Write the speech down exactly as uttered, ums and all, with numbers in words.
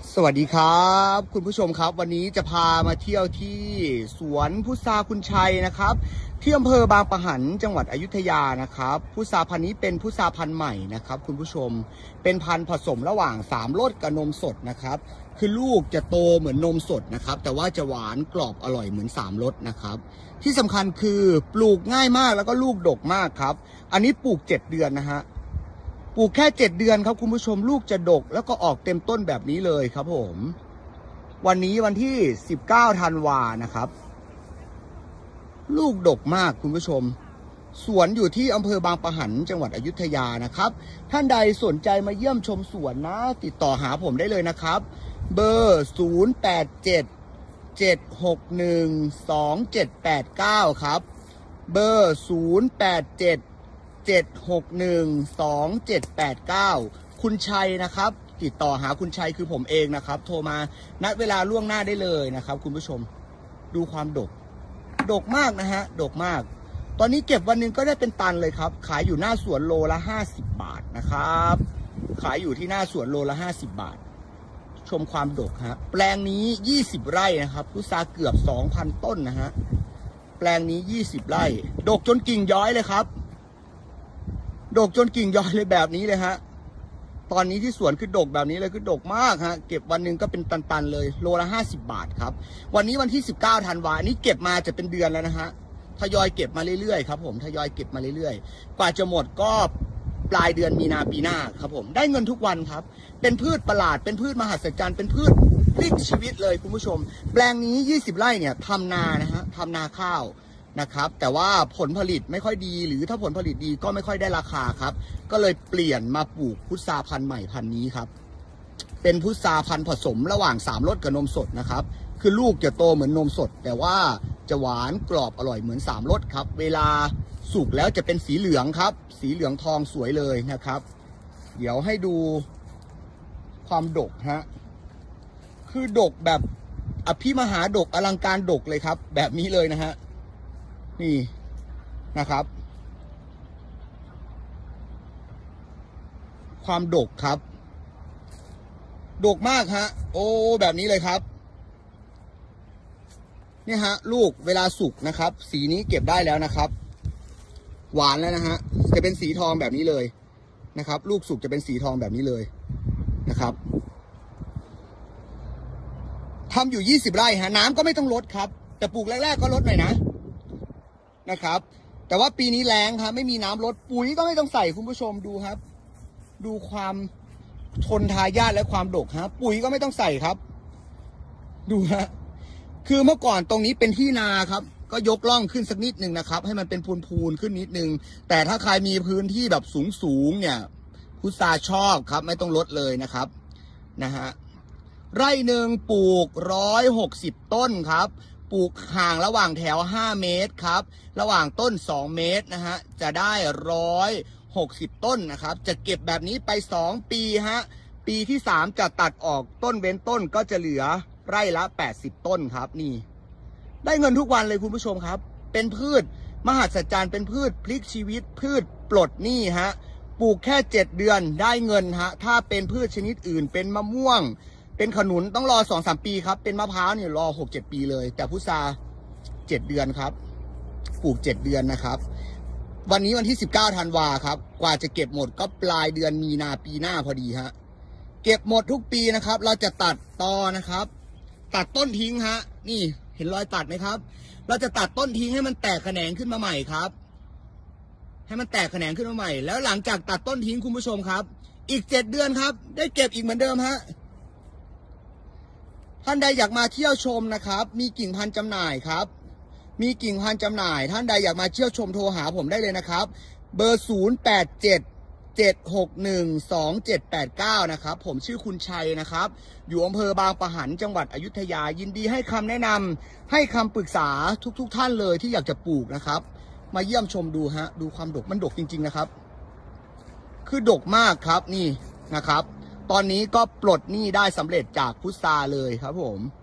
สวัสดีครับคุณผู้ชมครับวันนี้จะพามาเที่ยวที่สวนพุทราคุณชัยนะครับที่อำเภอบางปะหันจังหวัดอยุธยานะครับพุทราพันธุ์นี้เป็นพุทราพันธุ์ใหม่นะครับคุณผู้ชมเป็นพันธุ์ผสมระหว่างสามรสกับนมสดนะครับคือลูกจะโตเหมือนนมสดนะครับแต่ว่าจะหวานกรอบอร่อยเหมือนสามรสนะครับที่สำคัญคือปลูกง่ายมากแล้วก็ลูกดกมากครับอันนี้ปลูกเจ็ดเดือนนะฮะปลูกแค่เจ็ดเดือนครับคุณผู้ชมลูกจะดกแล้วก็ออกเต็มต้นแบบนี้เลยครับผมวันนี้วันที่สิบเก้าธันวานะครับลูกดกมากคุณผู้ชมสวนอยู่ที่อำเภอบางปะหันจังหวัดอยุธยานะครับท่านใดสนใจมาเยี่ยมชมสวนนะติดต่อหาผมได้เลยนะครับเบอร์ศูนย์ แปด เจ็ด เจ็ด หก หนึ่ง สอง เจ็ด แปด เก้าครับเบอร์ศูนย์ แปด เจ็ด เจ็ด หก หนึ่ง สอง เจ็ด แปด เก้าคุณชัยนะครับติดต่อหาคุณชัยคือผมเองนะครับโทรมาณเวลาล่วงหน้าได้เลยนะครับคุณผู้ชมดูความดกดกมากนะฮะดกมากตอนนี้เก็บวันหนึ่งก็ได้เป็นตันเลยครับขายอยู่หน้าสวนโลละห้าสิบบาทนะครับขายอยู่ที่หน้าสวนโลละห้าสิบบาทชมความดกฮะแปลงนี้ยี่สิบไร่นะครับพุทราเกือบ สองพัน ต้นนะฮะแปลงนี้ยี่สิบไร่ดกจนกิ่งย้อยเลยครับดกจนกิ่งย้อยเลยแบบนี้เลยฮะตอนนี้ที่สวนคือดกแบบนี้เลยคือดกมากฮะเก็บวันหนึ่งก็เป็นตันๆเลยโลละห้าสิบบาทครับวันนี้วันที่สิบเก้าธันวาคมนี้เก็บมาจะเป็นเดือนแล้วนะฮะทยอยเก็บมาเรื่อยๆครับผมทยอยเก็บมาเรื่อยๆกว่าจะหมดก็ปลายเดือนมีนาปีหน้าครับผมได้เงินทุกวันครับเป็นพืชประหลาดเป็นพืชมหัศจรรย์เป็นพืชพลิกชีวิตเลยคุณผู้ชมแปลงนี้ยี่สิบไร่เนี่ยทำนานะฮะทำนาข้าวนะครับแต่ว่าผลผลิตไม่ค่อยดีหรือถ้าผลผลิตดีก็ไม่ค่อยได้ราคาครับก็เลยเปลี่ยนมาปลูกพุทราพันธุ์ใหม่พันธุ์นี้ครับเป็นพุทราพันธุ์ผสมระหว่างสามรสกับนมสดนะครับคือลูกจะโตเหมือนนมสดแต่ว่าจะหวานกรอบอร่อยเหมือนสามรสครับเวลาสุกแล้วจะเป็นสีเหลืองครับสีเหลืองทองสวยเลยนะครับเดี๋ยวให้ดูความดกฮะคือดกแบบอภิมหาดกอลังการดกเลยครับแบบนี้เลยนะฮะนี่นะครับความดกครับดกมากฮะโอ้แบบนี้เลยครับนี่ฮะลูกเวลาสุกนะครับสีนี้เก็บได้แล้วนะครับหวานแล้วนะฮะจะเป็นสีทองแบบนี้เลยนะครับลูกสุกจะเป็นสีทองแบบนี้เลยนะครับทำอยู่ยี่สิบไร่ฮะน้ำก็ไม่ต้องลดครับแต่ปลูกแรกๆก็ลดหน่อยนะนะครับแต่ว่าปีนี้แล้งครับไม่มีน้ำลดปุ๋ยก็ไม่ต้องใส่คุณผู้ชมดูครับดูความทนทายาทและความดกฮะปุ๋ยก็ไม่ต้องใส่ครับดูฮะคือเมื่อก่อนตรงนี้เป็นที่นาครับก็ยกล่องขึ้นสักนิดหนึ่งนะครับให้มันเป็นพูนๆขึ้นนิดนึงแต่ถ้าใครมีพื้นที่แบบสูงๆเนี่ยพุทราชอบครับไม่ต้องลดเลยนะครับนะฮะไร่หนึ่งปลูกร้อยหกสิบต้นครับปลูกห่างระหว่างแถวห้าเมตรครับระหว่างต้นสองเมตรนะฮะจะได้หนึ่งร้อยหกสิบต้นนะครับจะเก็บแบบนี้ไปสองปีฮะปีที่สามจะตัดออกต้นเว้นต้นก็จะเหลือไร่ละแปดสิบต้นครับนี่ได้เงินทุกวันเลยคุณผู้ชมครับเป็นพืชมหัศจรรย์เป็นพืชพลิกชีวิตพืชปลดหนี้ฮะปลูกแค่เจ็ดเดือนได้เงินฮะถ้าเป็นพืชชนิดอื่นเป็นมะม่วงเป็นขนุนต้องรอสองสามปีครับเป็นมะพร้าวเนี่ยรอหกเจ็ดปีเลยแต่พุทราเจ็ดเดือนครับปลูกเจ็ดเดือนนะครับวันนี้วันที่สิบเก้าธันวาครับกว่าจะเก็บหมดก็ปลายเดือนมีนาปีหน้าพอดีฮะเก็บหมดทุกปีนะครับเราจะตัดตอนะครับตัดต้นทิ้งฮะนี่เห็นรอยตัดไหมครับเราจะตัดต้นทิ้งให้มันแตกแขนงขึ้นมาใหม่ครับให้มันแตกแขนงขึ้นมาใหม่แล้วหลังจากตัดต้นทิ้งคุณผู้ชมครับอีกเจ็ดเดือนครับได้เก็บอีกเหมือนเดิมฮะท่านใดอยากมาเที่ยวชมนะครับมีกิ่งพันธุ์จำหน่ายครับมีกิ่งพันธุ์จำหน่ายท่านใดอยากมาเที่ยวชมโทรหาผมได้เลยนะครับเบอร์ศูนย์ แปด เจ็ด เจ็ด หก หนึ่ง สอง เจ็ด แปด เก้านะครับผมชื่อคุณชัยนะครับอยู่อำเภอบางปะหันจังหวัดอยุธยายินดีให้คำแนะนำให้คำปรึกษาทุกๆ ท่านเลยที่อยากจะปลูกนะครับมาเยี่ยมชมดูฮะดูความดกมันดกจริงๆนะครับคือดกมากครับนี่นะครับตอนนี้ก็ปลดหนี้ได้สำเร็จจากพุทราเลยครับผม